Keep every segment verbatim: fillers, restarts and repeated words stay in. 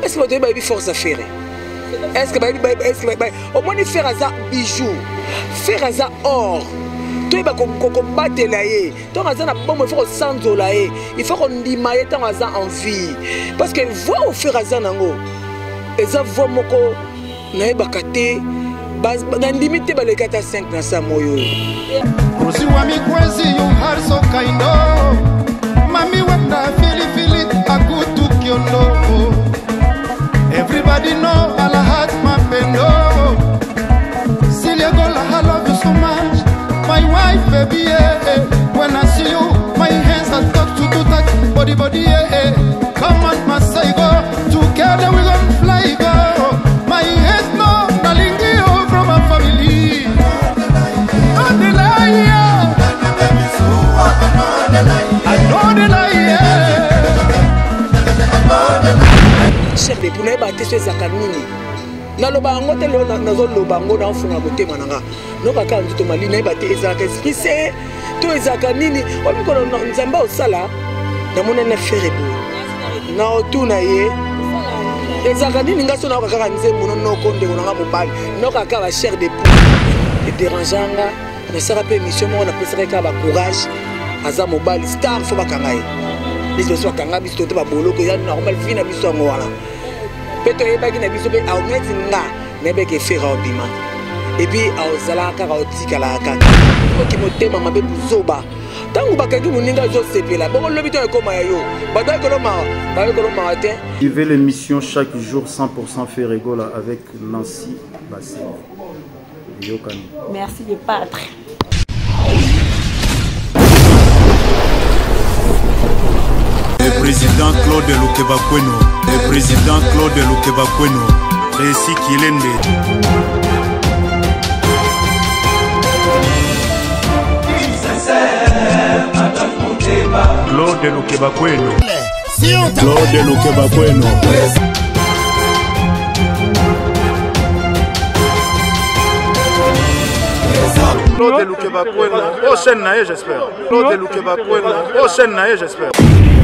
Est-ce que vous avez une force à faire? Est-ce que vous avez au moins faire un bijou, faire un or? Tu vas combattre là, tant que ça n'a pas il faut sans là, il faut qu'on dimaille tant que ça en vie, parce que voir au faire ça nango, et ça voit moko na bakate, bas na limite ba le kata cinq na sa moyo. Rosi wa mi kwezi you har so kaindo, mami wanda fili fili akutu kyondo, everybody know ala hat mapendo, Siliegola I love you so much. My wife, baby, yeah, yeah. When I see you, my hands are touch to to touch, body, body, yeah, yeah. Come on, my say go, together we gon' fly, go. My hands no, nalingi you from my family. No delay, yeah. I know the lie, yeah. Chef, pour ne pas tester sa canine. Naloba ngo te lo nazo loba ngo na mfunga motema nanga noka ka nzuto mali na ibate ezaka esprit to ezaka nini obiko nzamba osala na mona na ferebo na otuna ye ezaka nini ngaso na kaka nzembo no noko ndeko nanga mobali noka ka ba chair de poule et dérangeanga na sera pe mission mo na pesera ka ba courage aza mobali star fo bakanga ye biso so bakanga biso to ba boloko ya normal fina biso ngo wala. Peut-être que vous avez besoin de faire un bima. Et puis, vous allez faire un petit calaka. Vous avez besoin de faire un zoba. Tant que vous avez besoin de faire un zoba, suivez l'émission chaque jour cent pour cent Ferrego avec Nancy Bassé. Merci de Pâtre. Le président Claude Lukebakweno, le président Claude Lukebakweno, Réci Kilende. Claude Lukebakweno, Claude Lukebakweno. Claude Lukebakweno, prochaine naïe j'espère. Claude Lukebakweno, prochaine naïe j'espère.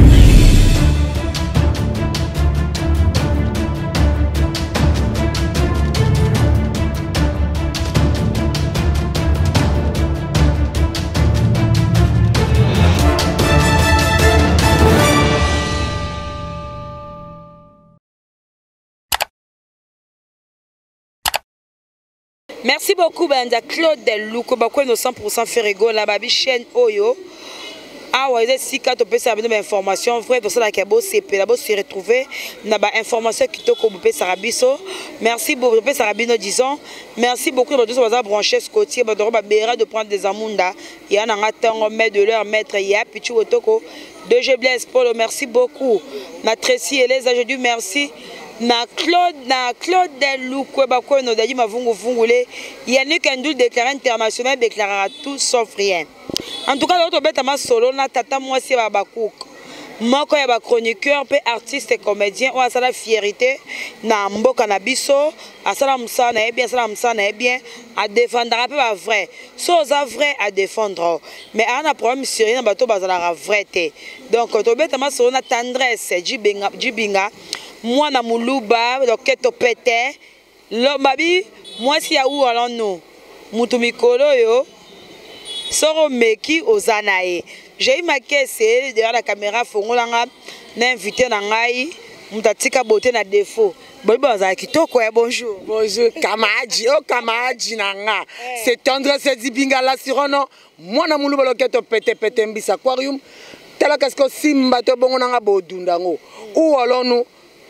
Merci beaucoup Benda Claude Lukebakweno cent pour cent Ferrego la babi chaîne Oyo. Ah ouais, si quand on peut savoir des informations vraies pour ça la cabo c'est là bas se retrouver na ba information qui to ko peut sarabiso. Merci beaucoup peut sarabino disons. Merci beaucoup de tous les brancher ce côté ba ba bera de prendre des amunda. Ya na ngatango met de leur maître ya pichu otoko de G Blaise Paul merci beaucoup. Na Tracy et les je dis merci. Na Claude na Claude Lukebakweno dadi mavungu vungule Yannick Ndoul déclaré international déclarera tout sauf rien. En tout cas l'autre bête ma solo na tata moi si ba bakouk. Moko ya ba chroniqueur pe artiste et comédien ou asala fierté na mboka na biso asala musana et bien asala musana et bien à défendre peu ba vrai. So za vrai à défendre. Mais on a problème sérieux na bato bazala vrai té. Donc to bête ma solo na tendresse jibinga jibinga moi na muluba loketo pete lo mabi moi si ya où allons nous mutu mikolo yo soro meki ozanae j'ai eu ma caisse derrière la caméra fongolanga na invité na ngai mutatika beauté na défaut bon baza kitoko ya bonjour bonjour kamaji oh kamaji nanga c'est tendresse dibinga la sirono moi na muluba loketo pete pete mbisa aquarium tala kasko simba to bongo nanga bodundango où allons nous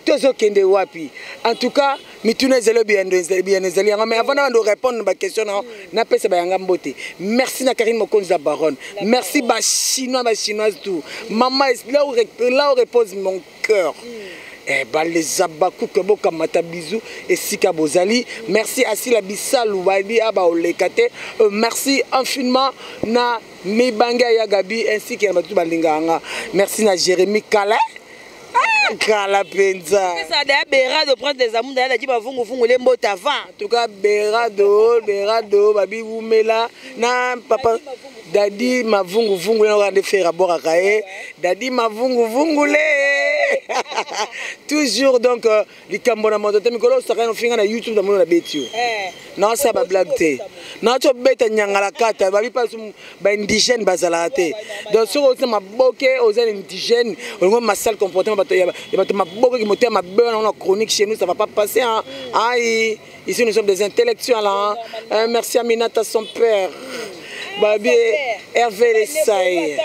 en tout cas, mituna zelo bien bien zeli mais avant de répondre à ma question na pesa bayanga mbote. Merci na Karine Mokonza Baronne. Merci ba chinois ba chinoise tout. Maman là où là où repose mon cœur. Eh ben les abakou que boka mata bisou et sika bozali. Merci Asila Bissalou bali aba olekate. Merci infiniment na Mibanga ya Gabi ainsi que na batu balinganga. Merci na Jérémy Calais. Kala penza. Ça a béra de prendre des amours d'aller dire bavungu vungu les mots avant. En tout cas béra do béra do babi wumela na papa dadi mavungu vungu na rande faire bora kae dadi mavungu vungu le toujours donc likambo na moto te mikolo osaka ofinga na YouTube na mono na beti yo na ça ba blague te na to beta nyangala kata ba bipa ba indigène bazala te donc sur aussi maboke aux indigènes on ma sale comportement bato ya bato maboke qui moteur ma bonne on chronique chez nous ça va pas passer hein aïe ici nous sommes des intellectuels hein merci à Minata son père Babi Hervé Lessaï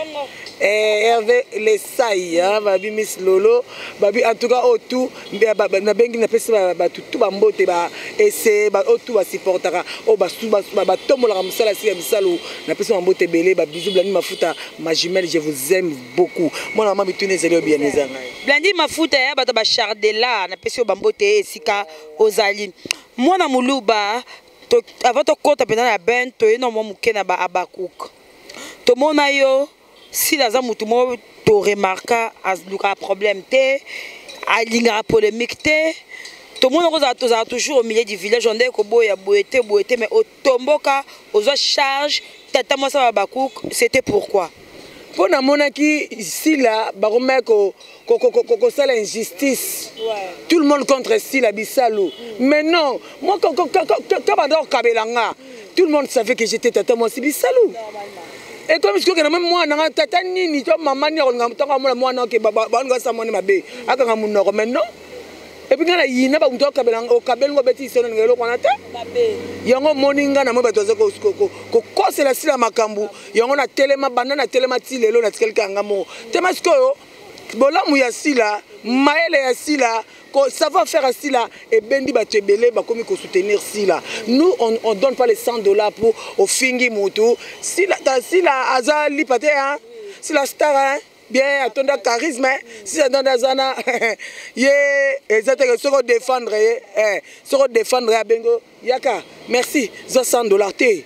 Hervé Lessaï Babi Miss Lolo Babi en tout cas autour na bengi na pesa ba tout ba mbote ba essayer ba autour ba supportera o ba ba ba tomola ka musala si ya misalo na pesa mbote belé ba bisou Blandi Mafuta ma jumelle je vous aime beaucoup moi maman bitune zeli bien ezanga Blandi Mafuta ya bato ba chardela na pesa ba mbote esika ozali moi na muluba avant de compter pendant la ben to énormément muke na ba Abakouk to mona yo si la za mutu mo to remarka as luka problème te a linga polémique te to mona ko za to za toujours au milieu du village on dit ko boya boyete boyete mais au tomboka aux charge tata moi ça Abakouk c'était pourquoi pour na mona ki si la ba ko ko ko ko ça l'injustice tout le monde contre si la bisalo mais non moi quand quand quand bador kabelanga tout le monde savait que j'étais tata moi si bisalo et comme je que même moi na tata nini to maman ni on ngam moi moi na ke baba ba nga sa moni mabe aka nga munoko mais non et puis ngana yina ba mto kabelanga o kabelingo beti sono ngelo kona te mabe yango moninga na mo bato za ko ko ko kosela sila makambu yango na telema banana telema ti lelo na tikelka ngamo te masko bolamu ya sila maele ya sila ko savoir faire sila et bendi ba tebele ba komi ko soutenir sila nous on on donne pas les cent dollars pour au fingi moto sila ta sila azali pate hein sila star hein bien attendre charisme si ça donne azana ye exactement ce qu'on défendre eh ce qu'on défendre ya bengo yaka merci cent dollars te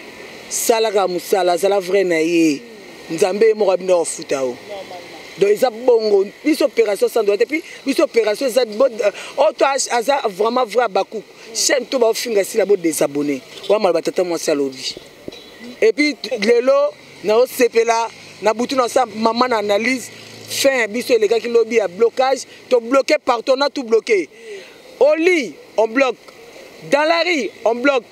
salaka musala sala vrai na ye nzambe mo rabina ofutao donc ils ont bongo bis opération cent dollars et puis bis opération ça auto aza vraiment vrai Abakouk chaîne to ba finga si la bo désabonner wa mal batata moi salobi et puis lelo na o sepela na butu na sa maman analyse fin biso les gars qui lobby à blocage to bloqué partout on a tout bloqué au lit on bloque dans la rue on bloque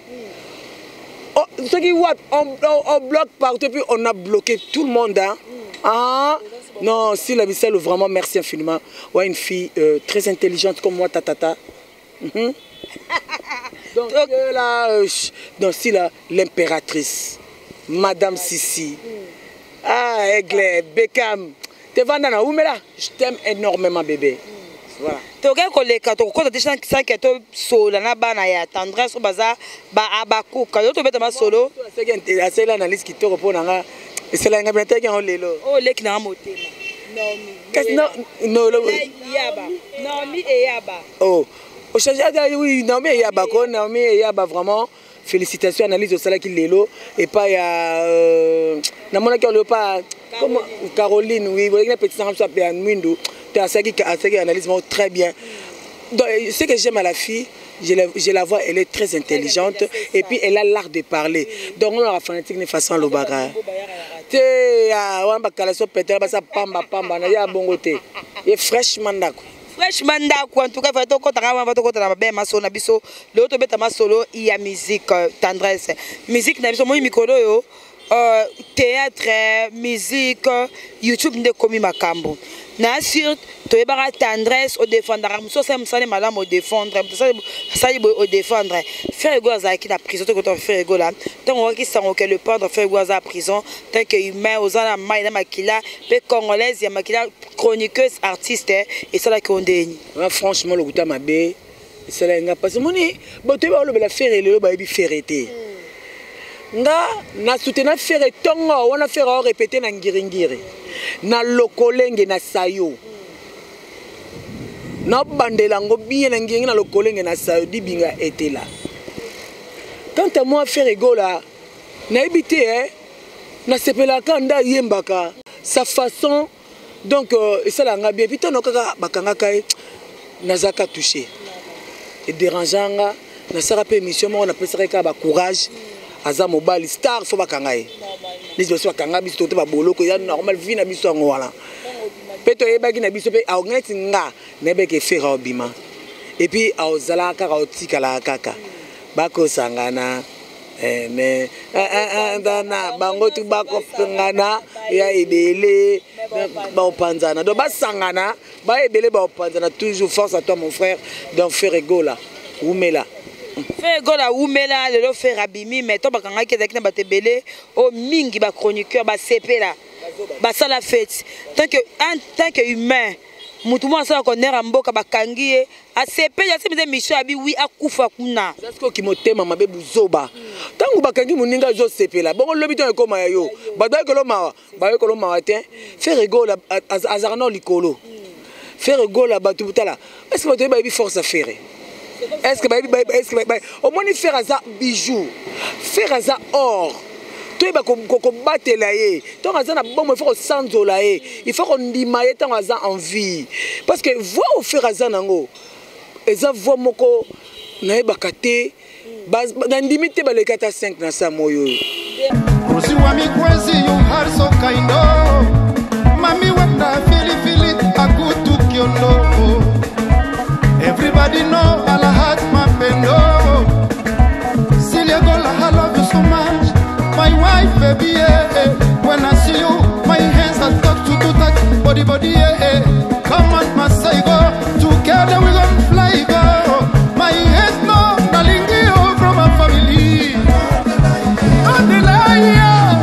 ce qui on, on, on bloque partout puis on a bloqué tout le monde hein ah non si la Bissel vraiment merci infiniment ouais une fille euh, très intelligente comme moi tatata mm-hmm. donc euh, là euh, donc si là l'impératrice Madame Sissi ah Aigle Beckham te vanda na umela je t'aime énormément bébé voilà to ga ko le ka to ko te cinq to solo na bana ya tendresse au bazar ba Abakouk ka yo to beta ma solo c'est que c'est l'analyse qui te répond nga c'est la ngabete ki on lelo oh le ki na motema non non non no yaba non mi e yaba oh au changer oui non mais yaba ko non mais yaba vraiment félicitations analyse au salaire qui lelo et pas ya na mona ki on le pas comme Caroline oui vous avez petit sang soit bien Mwindo tu as ça qui a ça qui analyse très bien donc ce que j'aime à la fille je la, je la vois, elle est très intelligente et puis elle a l'art de parler. Donc on a fanatique de façon le bagarre. Te ah on va caler sur péter ça pamba pamba na ya bongote. Et fraîchement d'accord. Fraîchement d'accord en tout cas faut to ko taka va to ko na ba maso na biso le auto beta masolo il y a musique tendresse. Musique na biso mo mikolo yo euh théâtre, musique, YouTube nde komi makambo. Na sûr to ebara tendresse au défendre muso ça musane madame au défendre ça ça au défendre faire go za ki na prison to ko faire go là tant on qui sang que le pendre faire go za prison tant que humain aux ana mai na makila pe congolaise ya makila chroniqueuse artiste et ça là qu'on déni franchement le guta mabe c'est là nga parce que moni boto ba lo bela faire le ba bi ferete nga na soutenir faire tongo on a faire répéter na ngiringiri na lokolenge na sayo na bandelango bien na ngiringi na lokolenge na sayo dibinga était là quant à moi faire rigola na habité hein na sepela kanda yembaka sa façon donc et ça la nga bien puis tono kaka bakanga kai nazaka touché et dérangeanga na sara pe mission mo na pesa ka ba courage aza mobile star faut bakanga ye les dossiers bakanga biso te ba boloko ya normal vie na biso ngo wala mpe toyebaki na biso mpe aongeti nga nayebeke fera obima epuis aozala kaka otikala kaka bakosangana mais na bango tu bakopengana ya ebele baopanzana donc basangana baebele baopanzana toujours force à toi mon frère donc Ferregola umela Ferregola umela lelo faire abimi mais to bakanga ki ezaki na bato ebele o mingi ba chroniqueur ba sepela basala fête tant que en tant que humain mutu mwa sala konera mboka bakangi ye asepela asemeze mission abi wi akufa kuna zasko kimotema mabe buzoba tangu bakangi muninga zo sepela bongo lobi to ekoma yo badai ko loma ba ko loma te Ferregola azarno likolo Ferregola batu butala est-ce que bato ba bi force à faire est-ce que ba est-ce que au moins faire ça bijou faire ça or toi ba ko batela ye tant azana bon il faut sanzola ye il faut qu'on dimaye tant azan envie parce que voir au faire azan nango eza voix moko na ba kate na limite ba le kata cinq na sa moyo Rosi wa mi kwezi you are so kind of mami wenda fili fili akutu kiondo everybody know ala hat mapendo Ferregola I love you so much my wife, baby, yeah, yeah. When I see you, my hands are touch to to touch, body, body, yeah, yeah. Come on, my say go, together we gon' fly, go. My hands no, darling, you from my family. Not the lie, yeah.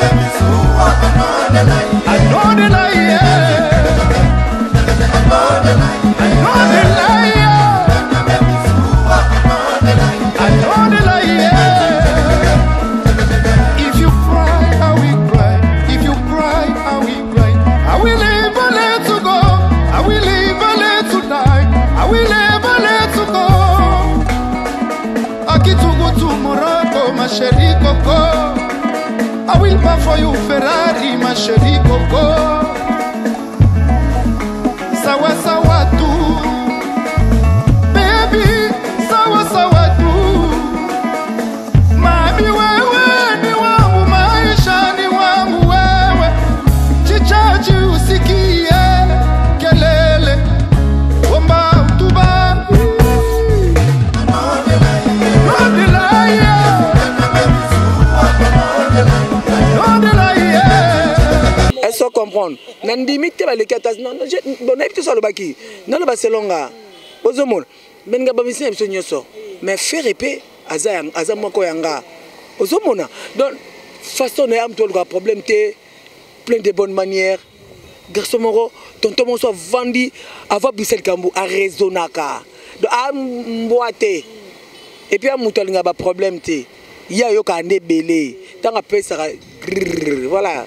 I know the lie, yeah. I know the lie, yeah. I know the lie, yeah. Ma chérie Coco, I will buy for you Ferrari, ma chérie Coco. Sawa sawa tu, baby, sawa sawa tu. Mami wewe ni wangu, maisha ni wangu wewe. Chichachi usikie kelele, omba utuba. Est-ce que comprendre nandimite ba lekata non non bon habite sur le baki non le baselonga ozomona benga ba mission biso nyoso mais faire épée aza aza moko yanga ozomona donc façon na am tolga problème té plein de bonnes manières garçon moko tonton mo so vandi avant Bissel Kambu a raisonnaka do am boité et puis am mutolinga ba problème té ya yo ka ndebele tanga pesa voilà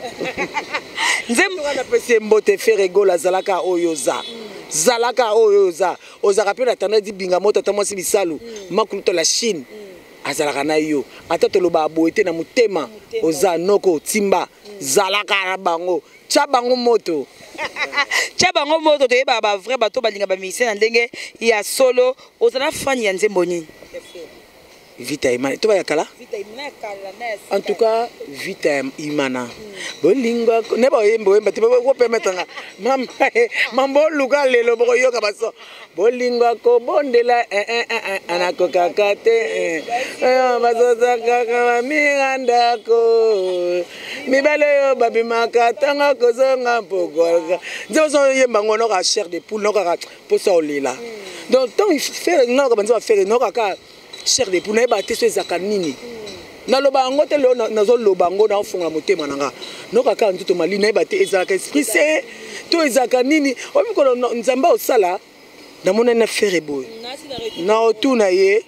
nzembo na pesa mbote Ferregola zalaka oyoza zalaka oyoza ozaka pe na tanda di binga moto tamo si bisalu makuluto la Chine azalaka na yo ata to loba boete na mutema oza noko timba zalaka na bango cha bango moto cha bango moto to yeba ba vrai bato balinga ba mission na ndenge ya solo ozana fani ya nzembo nini Vita Imana, tu vas y kala? Vita Imana kala. En tout cas, Vita Imana. Bolingo, ne ba yembo yemba, tu peux pas permettre nga. Mam, mambo luga lelo boko yo kabaso. Bolingo ko bondela eh eh eh anako kakate eh. Eh bazoza kaka miranda ko. Mibale yo babi makatanga ko zonga pogolga. Nzo so yemba ngono ka chair de poule no ka posa olila. Donc tant il fait non ka banzo faire no ka cher de pour na ba te so ezaka nini na loba ngo te lo na zo loba ngo na ofunga motema nanga no kaka ntuto mali na ba te ezaka esprit c'est to ezaka nini o mi ko nzamba osala na mona na faire boy na otuna ye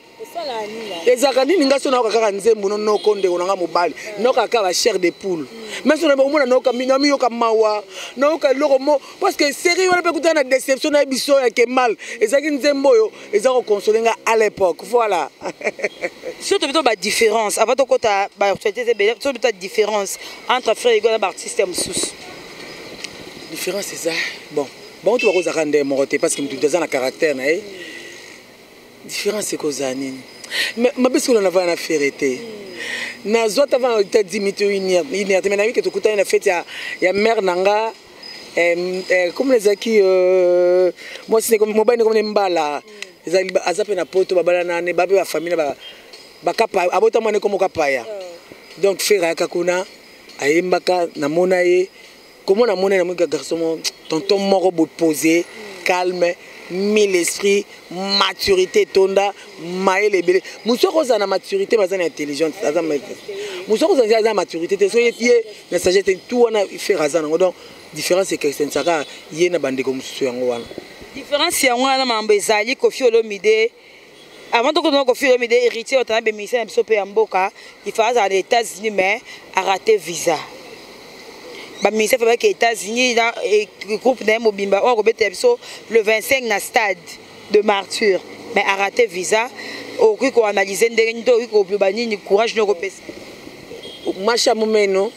ezaka nini ngaso na kaka nzembo no no konde onanga mobali no kaka ba cher de poule mais so na ba mona no ka mi na mi yo ka mawa no ka loko mo parce que série wana pe kutana déception na biso ya ke mal ezaki nzembo yo ezako consoler nga à l'époque voilà surtout plutôt ba différence avant to kota ba actualité c'est surtout plutôt différence entre Ferregola et artiste msous différence c'est ça bon bon tu vas cause rendre moroté parce que tu as un caractère na différence c'est cause nini mais ma parce que on a va na ferité na zota va te dix minutes une heure une heure mais na que tu kuta na fête ya ya mère nanga comme les acquis moi c'est comme mobile comme mbala ezali azape na poto babala na babe ba famille ba bakapa abota mane comme kapaya donc faire akakuna ayembaka na mona ye comment na mona na mon garçon tonton moko bo posé calme mille esprit maturité tonda maele belé musoko za na maturité bazana intelligente azama musoko za za maturité te so yé na sagesse tout on a fait razana donc différence c'est que c'est ça yé na bande comme mususu yango wana différence yango wana mambo ezali Koffi Olomide avant de connaître Koffi Olomide héritier otana be ministère na biso pe ya mboka il fallait aller aux États-Unis mais a raté visa ba ministère fait que États-Unis dans groupe d'un mobimba on rebete biso le vingt-cinq na stade de Martyr mais a raté visa au coup qu'on analyser ndenge ndo ko bani ni courage no kopesa Macha Mumeno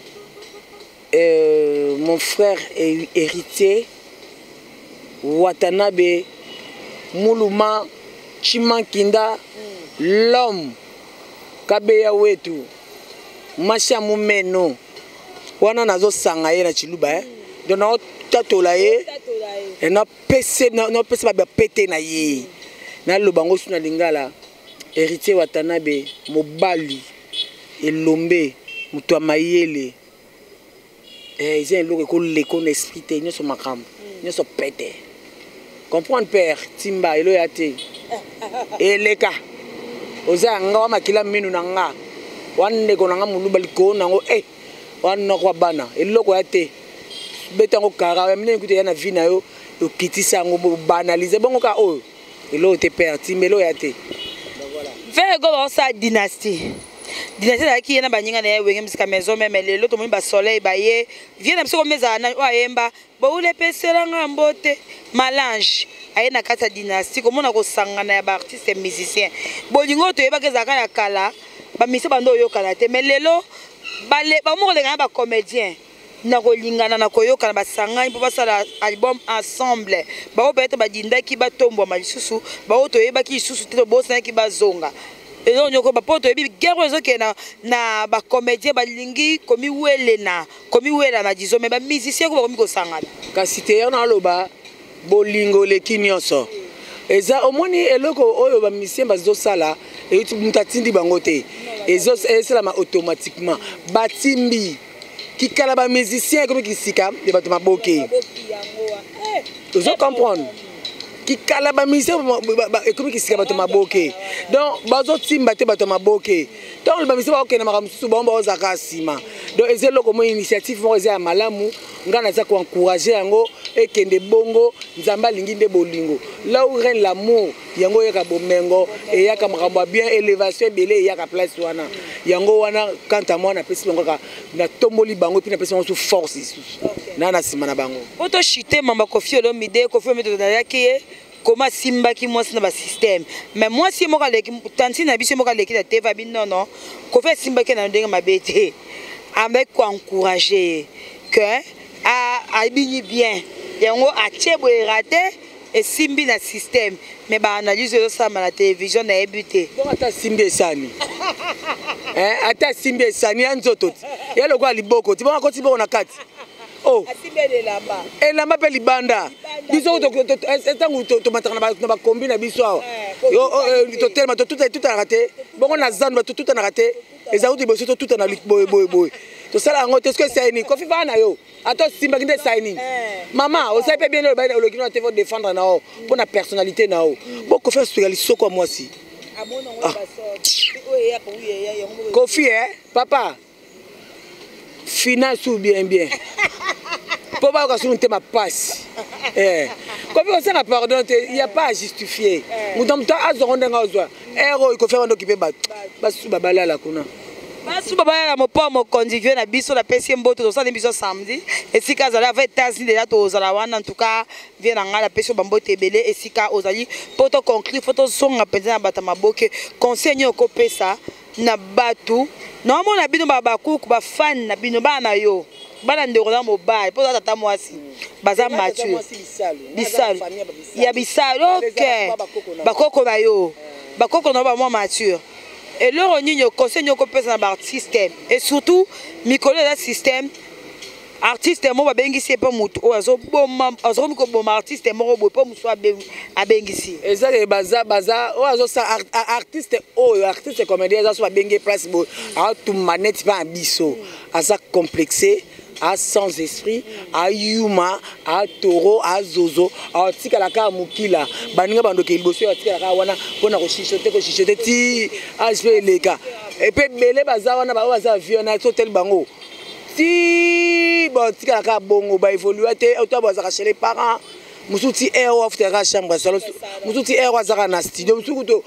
euh, mon frère est héritier Watanabe Muluma Chimankinda l'homme Kabeya wetu Macha Mumeno wana nazo sanga ye na chiluba eh donc na tatola ye et na pc na pc ba pété na ye na lobango suna lingala héritier Watanabe mobali elombe mutu amayele eh ils ont ko le ko esprit te nyoso makam nyoso pété comprendre père timba elo yate eleka oza nga wa makila minu na nga wanne ko nga mulubali ko nango eh wana kwa bana eloko yate betango kara mine écoute yana vie na yo yo kitisa ngo banaliser bongo ka oyo elo te père timelo yate donc voilà faire go sa dynastie dynastie la ki yana baninga na wenge musika maison même lelo to moni ba soleil ba ye vient na biso meza na oyemba bo ule pesela ngambote malange aye na kata dynastie komona ko sangana ya ba artiste musicien bolingo to yeba kezaka ya kala ba mise bando yo kala te mais lelo bale ba mo lenga ba comédien na ko lingana na ko yo kala ba sangani po basala album ensemble ba o bete ba dindaki ba tombo malisusu ba o to yeba ki susu te bo sana ki ba zonga et donc nyoko ba poto yebi guerre zo ke na na ba comédien ba lingi komi wele na komi wela na dizo mais ba musicien ko komi ko sangana kasi te yana loba bolingo le kinyoso eza omoni eloko oyo ba musicien bazo sala et tu mutatindi bango te ezo esala ma automatiquement batimbi qui kala ba musicien comme qui sika de bato maboke ozo comprendre qui kala ba musicien comme qui sika bato maboke donc bazo timba te bato maboke donc ba musicien ba okena makamusu bomba ozaka sima donc ezelo comme initiative mo eza malamu ngana za ko encourager yango ekende bongo nzamba lingi nde bolingo là où règne l'amour yango yaka bomengo et yaka makambo bien élévation belé yaka place wana yango wana quand à moi na pesi bango ka na tomboli bango puis na pesi bango sous force ici na na sima na bango auto chité mamba Koffi Olomide Koffi Olomide na yaki comment simba ki moi na ba système mais moi si mo ka leki tanti na biso mo ka leki na teva bi non non Koffi simba ki na ndenge mabete avec quoi encourager que a abini bien yango achebo raté et simbi na système mais ba analyse de ça na télévision na ébuté bon ata simbi sani hein ata simbi sani anzoto ya lokwa liboko ti bonga ko ti bonga na kati oh asimbe lamba et lamba pe libanda biso to etangu to matana na ba kombi na biso yo to tellement to tout tout a raté bongo na zanu to tout a raté eza uti boso to tout na boy boy boy to sala ngo est-ce que c'est ni Koffi bana yo ato simba kinde signing maman o sait bien le bain le kino te défendre na o pour la personnalité na o beaucoup faire sur soko moi si Koffi eh papa finance ou bien bien pour pas que sur ma passe eh Koffi on s'en pardon il y a pas à justifier nous dom ta azonga ngazwa héros il faut faire occuper bat basu babala la kuna basu babala mo pa mo convivier na biso la pesi mboto to sa biso samedi esika zala avec tasi déjà to zala wana en tout cas vient nga la pesi bambote ebele esika ozali poto conclure photo songa penza na bata maboke conseil ko pesa na batu na mo na bino ba bakuku ba fan na bino bana yo bana ndeko na mobile poto tata mwasi baza mature bisalo ya bisalo OK bakoko na yo bakoko na ba mo mature et leur on y conseille qu'on peut dans système et surtout Mikolo là système artiste mo babengisi pas mutu o azo boma azo ko boma artiste mo bo pas muso abengisi ezali baza baza o azo sa artiste o artiste comédien azo babenge place bo a tout manette pas biso asa complexé à sans esprit à yuma à toro à zozo à tika la ka mukila baninga bandoke liboso ya tika la ka wana pona ko shishote ko shishote ti a je leka et puis belé baza wana ba baza viona hotel bango si bon tika la ka bongo ba évoluer te auto baza chez les parents musuti air off ta chambre salon musuti air wazaka na studio musuto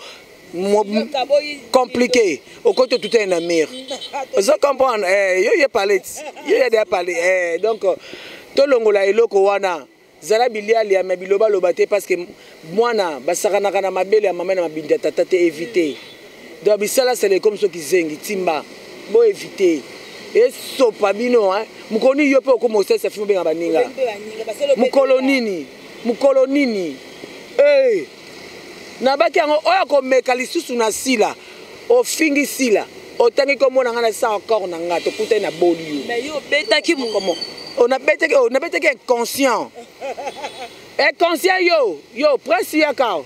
compliqué au côté tout est en mer ça comprendre eh yo y parler yo y a parler eh donc to longola eloko wana zala bilia ya mabiloba lobate parce que mwana basakana kana mabele ya mama na mabinda tata te éviter donc bisala c'est comme ceux qui zengi timba bo éviter et sopa bino hein mukoni yo pe ko mosa sa fimbe nga baninga mukolonini mukolonini eh na baki yango oya komeka lisusu na sila ofingi sila otangi komona nga na sa encore na nga tokuta na boli mais yo betaki mukomo on a betaki on a betaki inconscient inconscient yo yo presse ya ka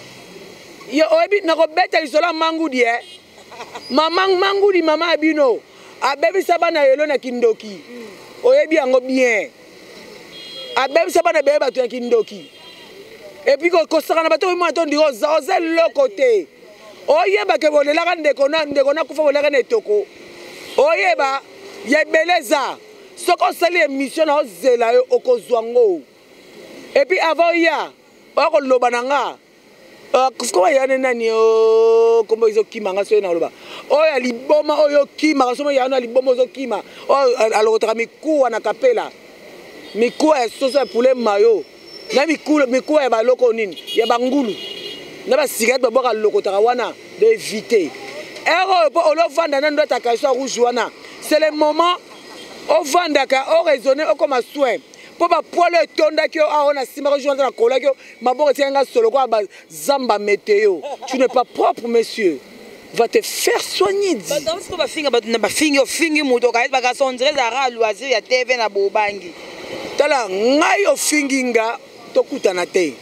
yo obi na ko beta isola mangudi eh mama mangudi mama abino abebi sabana yelo na kindoki oyebi yango bien abebi sabana bebe batu ya kindoki et puis quand ça na bato mo atondi oza oza le côté oyeba ke bolela ka ndeko na ndeko na kufa bolela na etoko oyeba ya beleza soko sali émission na ozela yo okozwango et puis avant ya oko loba nanga kufuko ya nani o kombo izo kimanga so na loba oya liboma oyo kimanga so ya na liboma ozo kima o alokotaka mikuwa na kapela mikuwa ya soso ya poulet mayo na mikulu mikuwa ya baloko nini ya bangulu na ba cigarette baboka lokotaka wana de éviter ero po olo vanda na ndo ataka so rouge wana c'est le moment o vanda ka o raisonner o comme soin po ba poilo etonda ki o aona sima ko joindre na kola ki maboko tianga solo ko ba zamba météo tu n'es pas propre monsieur va te faire soigner dit ba dans ko ba finga ba ba finga fingi muto ka ba ka sondre za ra loisir ya T V na bobangi tala ngai o finginga tokutana te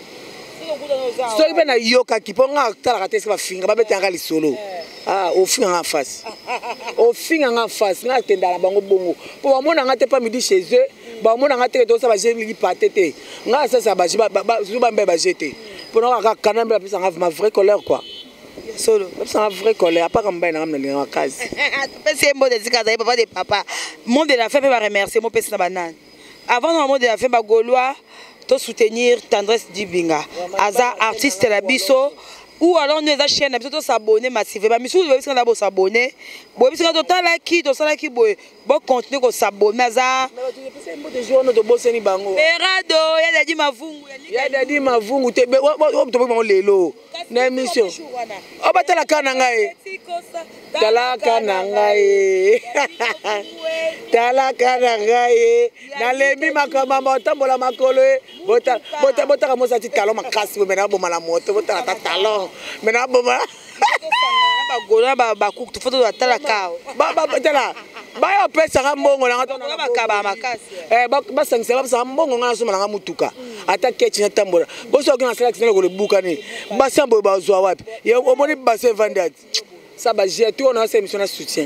so ibe na yoka kiponga tala ka te ba finga ba betanga lisolo ah o finga en face o finga en face na tenda na bango bongo po ba mona ngate pa midi chez eux ba mona ngate to sa ba jeli patete nga sa sa ba ba ba ba jeter pour na ka kanamba pesa nga ma vraie colère quoi solo c'est un vrai colère pas comme ben na na case c'est mot de zikaza papa de papa monde de la fête va remercier mon père na banane avant le monde de la fête ba gaulois to soutenir Tendresse Dibinga aza artiste la biso ou alors nous les chaîne to s'abonner massivement mais si vous voulez qu'on s'abonner bon parce que total qui to sala qui boy bon continuer ko s'abonner aza c'est mot de journée de bosser ni bango Berado ya dadi mavungu ya dadi mavungu te to bo lelo na émission o batala kana ngai tala kana ngai tala kana ngai na lembi makama matambola makolo bota bota bota ka mosa ti talon makasi bo mena bo mala moto bota ta talon mena bo ma ba gona ba ba ku foto da tala ka ba ba tala ba yo pesa ka mbongo na ngato na ba ka ba makasi eh ba ba sangse ba sa mbongo ngana so malanga mutuka ata kechi na tambola bo so kina select na ko le buka ni ba sambo ba zo wapi ye oboni ba se vendat ça va j'ai tout on a cette émission de soutien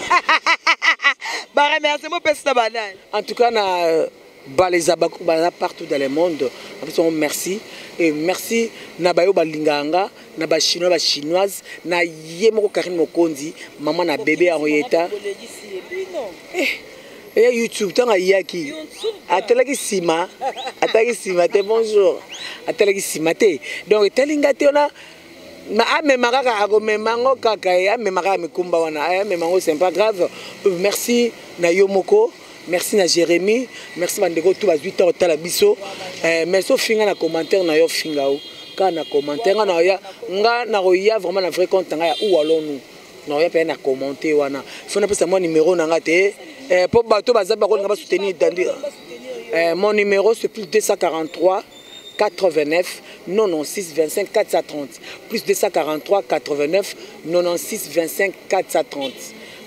bah remercie mon père banane en tout cas na balaza partout dans le monde en fait on merci et merci na bayo balinganga na ba chinois ba chinoise na yemoko Karine Mokonzi maman na bébé en yeta eh YouTube tanga yaki atelaki sima ataki sima te bonjour atelaki sima te donc telinga te ona na amema kaka akomemango kaka ya amema kaka mikumba wana amemango c'est pas grave merci na Yomoko merci na Jérémy merci bandeko tout bas huit ans tala biso euh merci finga na commentaire na yo finga o ka na commentaire na ya nga na roya vraiment na vrai compte nga ya ou allons nous na ya pe na commenter wana faut na pesa mon numéro na nga te euh pour bato bazaba ko nga ba soutenir dandi euh mon numéro c'est plus deux cent quarante-trois quatre-vingt-neuf quatre-vingt-seize vingt-cinq quatre cent trente plus deux cent quarante-trois quatre-vingt-neuf quatre-vingt-seize vingt-cinq quatre cent trente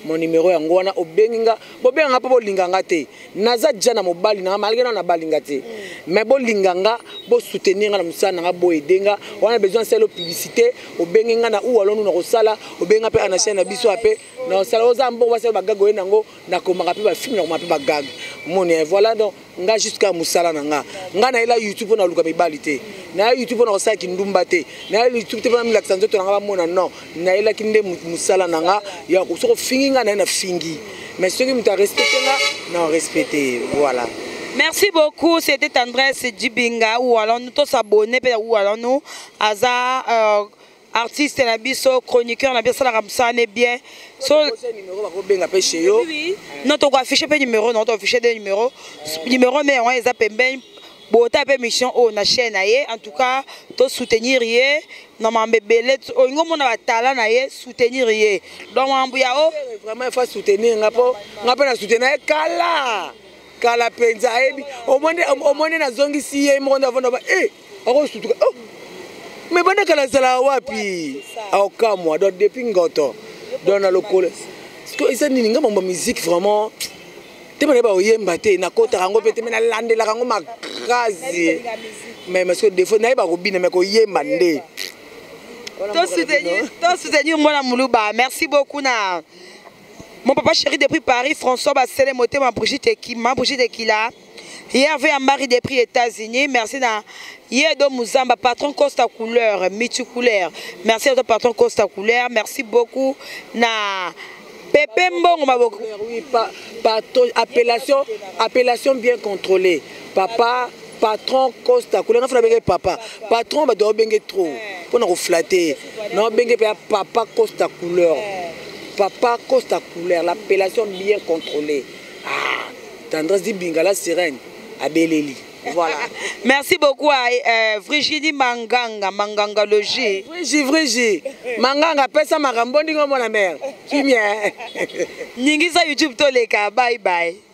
mon numéro yango wana obenginga bobenga pa bolinganga te naza jana mobali na malgré na balinga te mais bolinganga bo soutenir na musana nga bo edenga wana besoin c'est la publicité obenginga na ou alonu na kosala obenga pe na chaîne na biso ape na sala ozambo ba sala bagago enango na komaka pe ba film na komaka pe bagag moni voilà donc nga jusqu'à musala na nga nga na ila YouTube na luka mibali te na YouTube na kosala kindumba te na YouTube te na milakisa nzoto na nga mona non na ila kinde musala na nga ya ko fingi nga na na fingi mais ceux qui m'ont respecté là non respecté voilà. Merci beaucoup, c'était Tendresse Djibinga ou alors nous tous abonnés ou alors nous Aza euh, artiste na biso chroniqueur na biso la ramsa ne bien so numéro ba benga pe chez yo non to afficher pe numéro non to afficher des numéros numéro mais on les a pembe bota pe mission o na chaîne aye en tout cas to soutenir yé non mambebele o ngomo na batala na ye soutenir yé donc mambuya o vraiment il faut soutenir ngapo ngapo na soutenir kala kala penza ebi o monde o monde na zongisi ye mo ndavona ba eh ako sutuka oh mais bana kala sala wapi au kamwa donc depuis ngoto donc na lokole parce que ça ni ngamba musique vraiment te bana ba oyemba te na kota rango pete mena landela rango makazi mais parce que des fois na ba ko bina mais ko yemba nde to soutenir to soutenir moi Muluba merci beaucoup na mon papa chéri depuis Paris François Bassele moté ma Brigitte qui ma Brigitte qui là hier avait un mari des prix États-Unis merci na Yedo Muzamba patron Costa Couleur multicouleur merci à ton patron Costa Couleur merci beaucoup na Pepe Mbongo maboko oui patron appellation appellation bien contrôlée papa patron Costa Couleur na benga papa patron ba do benga trop pour na flatter non benga papa Costa Couleur papa Costa Couleur l'appellation bien contrôlée ah Tendresse Djibinga la sirène à Beleli. Voilà. Merci beaucoup à euh, Virginie Manganga, Manganga Logie. Virginie, Virginie. Manganga, pesa marambo, ndingo mona mère. Tu viens. Ningisa YouTube toleka, bye bye.